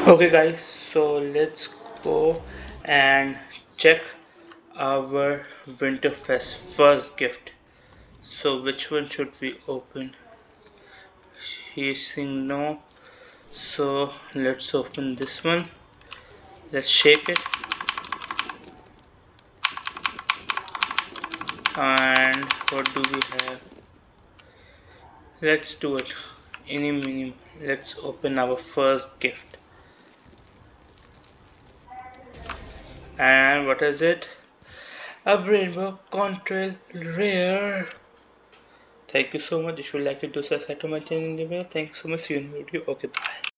Okay guys, so let's go and check our Winterfest first gift. So which one should we open? He's saying no. So let's open this one. Let's shake it. And what do we have? Let's do it. Any minimum. Let's open our first gift. And what is it? A rainbow contrail rare. Thank you so much. If you like it, do subscribe to my channel in the way. Thank you so much. See you in the video. Okay, bye.